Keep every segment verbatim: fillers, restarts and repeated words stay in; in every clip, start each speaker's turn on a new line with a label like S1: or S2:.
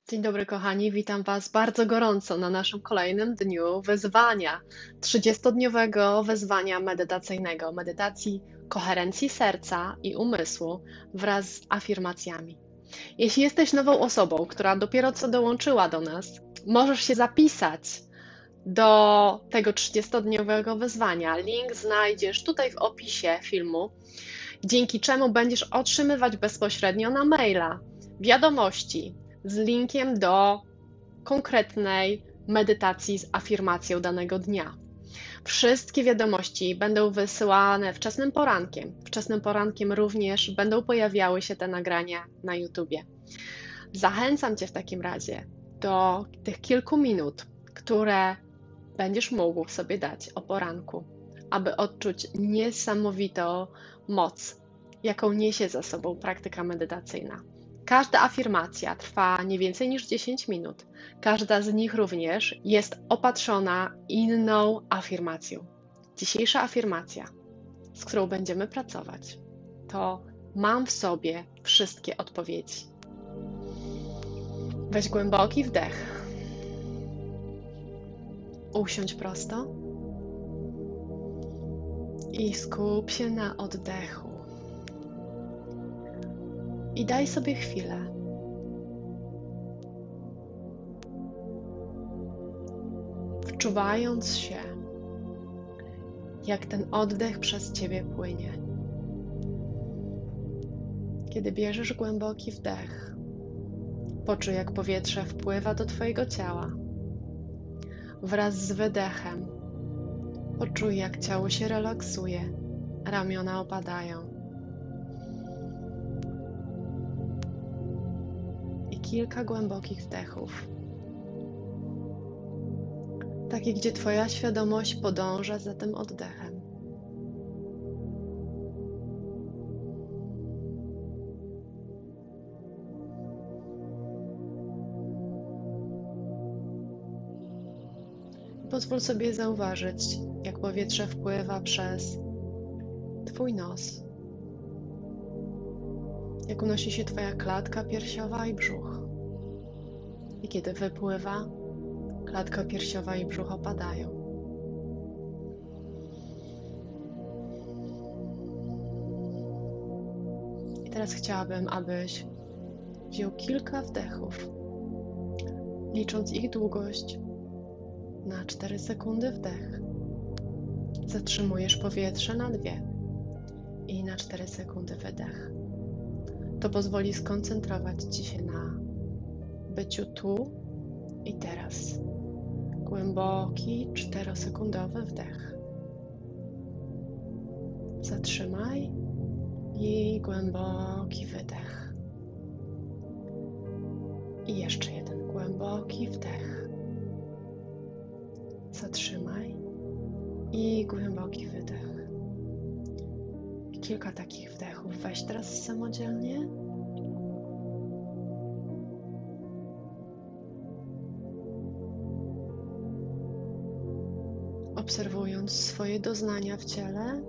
S1: Dzień dobry, kochani. Witam Was bardzo gorąco na naszym kolejnym dniu wyzwania, trzydziestodniowego wyzwania medytacyjnego, medytacji koherencji serca i umysłu wraz z afirmacjami. Jeśli jesteś nową osobą, która dopiero co dołączyła do nas, możesz się zapisać do tego trzydziestodniowego wyzwania. Link znajdziesz tutaj w opisie filmu, dzięki czemu będziesz otrzymywać bezpośrednio na maila wiadomości z linkiem do konkretnej medytacji z afirmacją danego dnia. Wszystkie wiadomości będą wysyłane wczesnym porankiem. Wczesnym porankiem również będą pojawiały się te nagrania na YouTubie. Zachęcam Cię w takim razie do tych kilku minut, które będziesz mógł sobie dać o poranku, aby odczuć niesamowitą moc, jaką niesie za sobą praktyka medytacyjna. Każda afirmacja trwa nie więcej niż dziesięć minut. Każda z nich również jest opatrzona inną afirmacją. Dzisiejsza afirmacja, z którą będziemy pracować, to mam w sobie wszystkie odpowiedzi. Weź głęboki wdech. Usiądź prosto i skup się na oddechu. I daj sobie chwilę. Wczuwając się, jak ten oddech przez Ciebie płynie. Kiedy bierzesz głęboki wdech, poczuj, jak powietrze wpływa do Twojego ciała. Wraz z wydechem poczuj, jak ciało się relaksuje, ramiona opadają. Kilka głębokich wdechów. Takie, gdzie Twoja świadomość podąża za tym oddechem. Pozwól sobie zauważyć, jak powietrze wpływa przez Twój nos. Jak unosi się Twoja klatka piersiowa i brzuch. I kiedy wypływa, klatka piersiowa i brzuch opadają. I teraz chciałabym, abyś wziął kilka wdechów, licząc ich długość na cztery sekundy wdech. Zatrzymujesz powietrze na dwie i na cztery sekundy wydech. To pozwoli skoncentrować Ci się na byciu tu i teraz. Głęboki, czterosekundowy wdech. Zatrzymaj i głęboki wydech. I jeszcze jeden głęboki wdech. Zatrzymaj i głęboki wydech. Kilka takich wdechów. Weź teraz samodzielnie. Obserwując swoje doznania w ciele.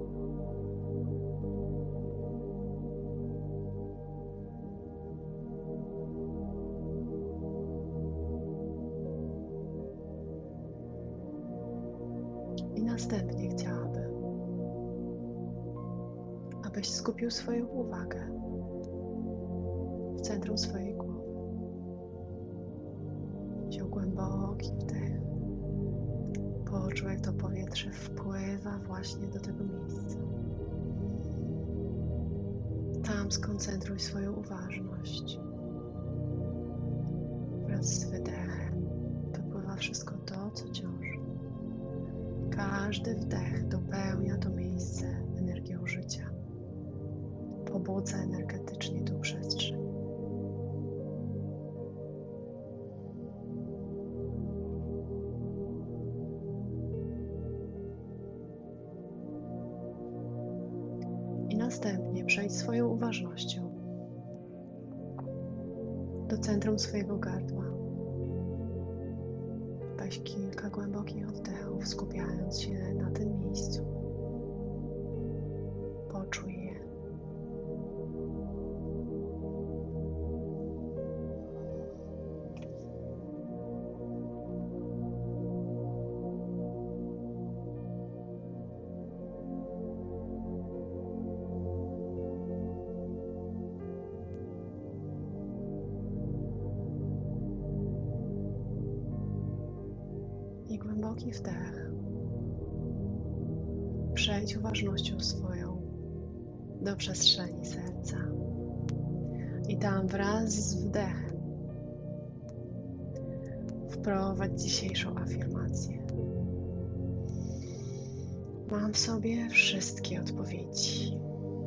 S1: I następnie chciałabym, abyś skupił swoją uwagę w centrum swojej głowy. Wziął głęboki wdech. Poczuł, jak to powietrze wpływa właśnie do tego miejsca. Tam skoncentruj swoją uważność. Wraz z wydechem wypływa wszystko to, co ciąży. Każdy wdech dopełnia to miejsce energią życia. Pobudza energetycznie tą przestrzeń. I następnie przejdź swoją uważnością do centrum swojego gardła. Weź kilka głębokich oddechów, skupiając się na tym miejscu. Poczuj je. głęboki wdech. Przejdź uważnością swoją do przestrzeni serca. I tam wraz z wdechem wprowadź dzisiejszą afirmację. Mam w sobie wszystkie odpowiedzi.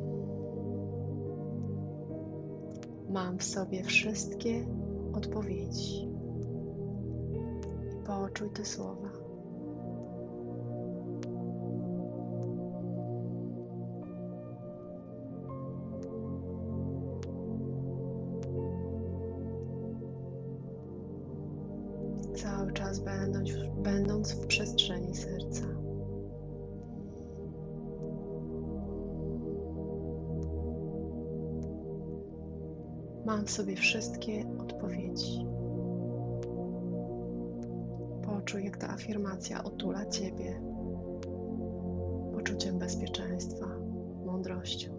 S1: Mam w sobie wszystkie odpowiedzi. I poczuj te słowa. Cały czas będąc, będąc w przestrzeni serca. Mam w sobie wszystkie odpowiedzi. Poczuj, jak ta afirmacja otula Ciebie poczuciem bezpieczeństwa, mądrością.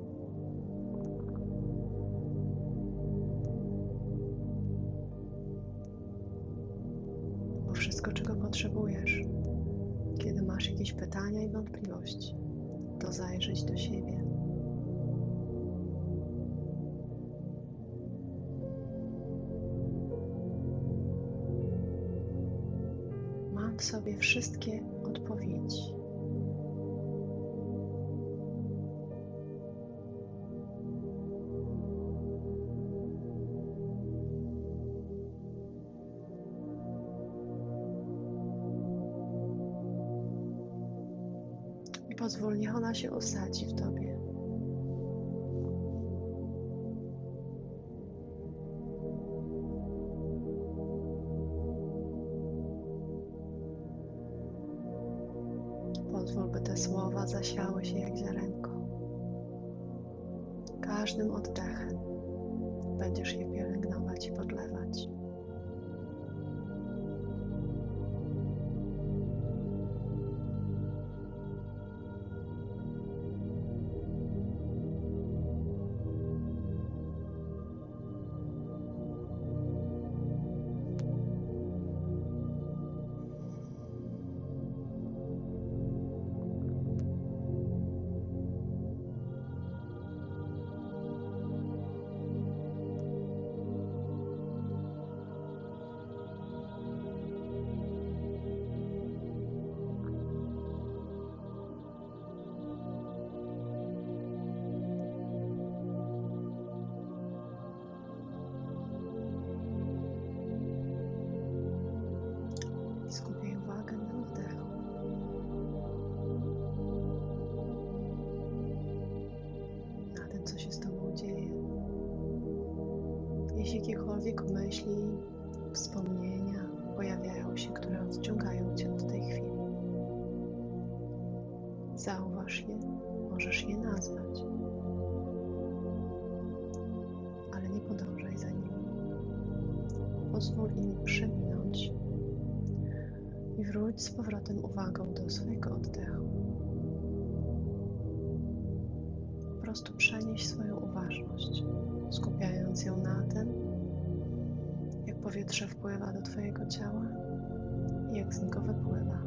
S1: Bo wszystko, czego potrzebujesz, kiedy masz jakieś pytania i wątpliwości, to zajrzeć do siebie. Mam w sobie wszystkie odpowiedzi. I pozwól, niech ona się osadzi w Tobie. Pozwól, by te słowa zasiały się jak ziarenko. Każdym oddechem będziesz je pielęgnować i podlewać. Skupiaj uwagę na oddechu. Na tym, co się z Tobą dzieje. Jeśli jakiekolwiek myśli, wspomnienia pojawiają się, które odciągają Cię od tej chwili, zauważ je, możesz je nazwać, ale nie podążaj za nimi. Pozwól im przeminąć i wróć z powrotem uwagą do swojego oddechu. Po prostu przenieś swoją uważność, skupiając ją na tym, jak powietrze wpływa do Twojego ciała i jak z niego wypływa.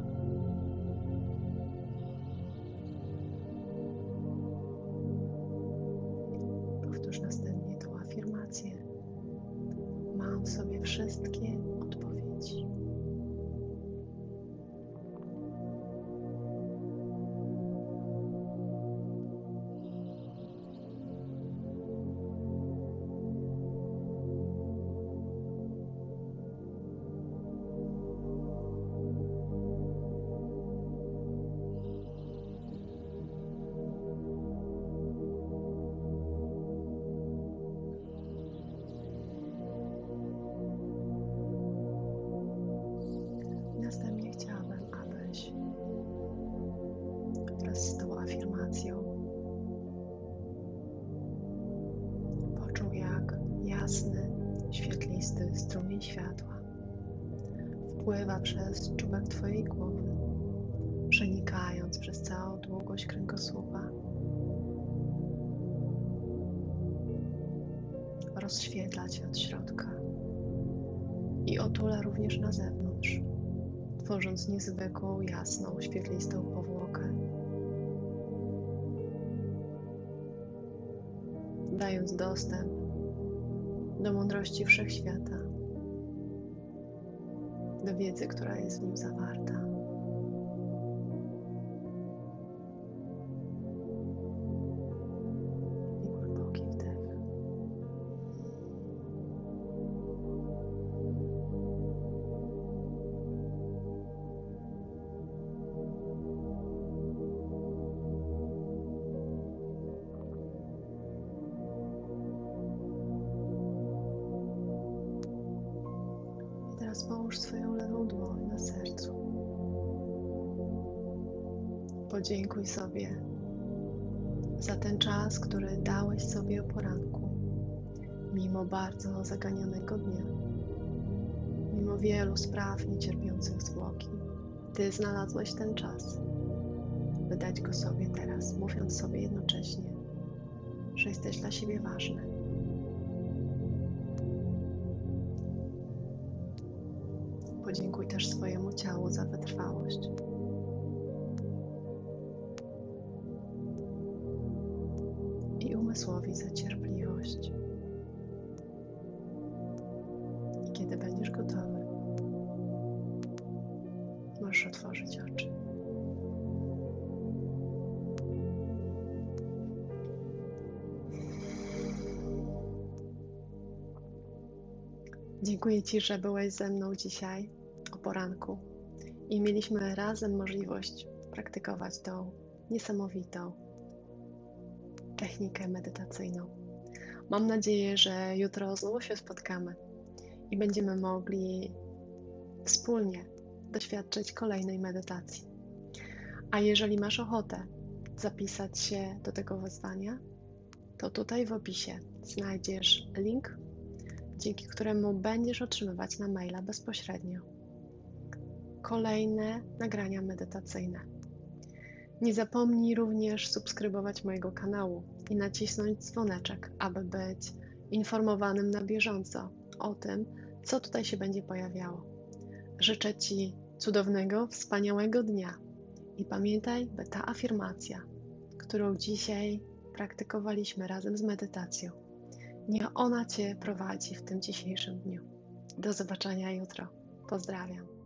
S1: Powtórz następnie tą afirmację. Mam w sobie wszystkie odpowiedzi. Następnie chciałabym, abyś wraz z tą afirmacją poczuł, jak jasny, świetlisty strumień światła wpływa przez czubek Twojej głowy, przenikając przez całą długość kręgosłupa, rozświetla Cię od środka i otula również na zewnątrz tworząc niezwykłą, jasną, świetlistą powłokę, dając dostęp do mądrości wszechświata, do wiedzy, która jest w nim zawarta. I głęboki wdech. Teraz połóż swoją lewą dłoń na sercu. Podziękuj sobie za ten czas, który dałeś sobie o poranku, mimo bardzo zaganianego dnia, mimo wielu spraw niecierpiących zwłoki. Ty znalazłeś ten czas, by dać go sobie teraz, mówiąc sobie jednocześnie, że jesteś dla siebie ważny. Podziękuj też swojemu ciału za wytrwałość. I umysłowi za cierpliwość. I kiedy będziesz gotowy, możesz otworzyć oczy. Dziękuję Ci, że byłeś ze mną dzisiaj o poranku i mieliśmy razem możliwość praktykować tą niesamowitą technikę medytacyjną. Mam nadzieję, że jutro znowu się spotkamy i będziemy mogli wspólnie doświadczyć kolejnej medytacji. A jeżeli masz ochotę zapisać się do tego wyzwania, to tutaj w opisie znajdziesz link, dzięki któremu będziesz otrzymywać na maila bezpośrednio kolejne nagrania medytacyjne. Nie zapomnij również subskrybować mojego kanału i nacisnąć dzwoneczek, aby być informowanym na bieżąco o tym, co tutaj się będzie pojawiało. Życzę Ci cudownego, wspaniałego dnia i pamiętaj, by ta afirmacja, którą dzisiaj praktykowaliśmy razem z medytacją, niech ona Cię prowadzi w tym dzisiejszym dniu. Do zobaczenia jutro. Pozdrawiam.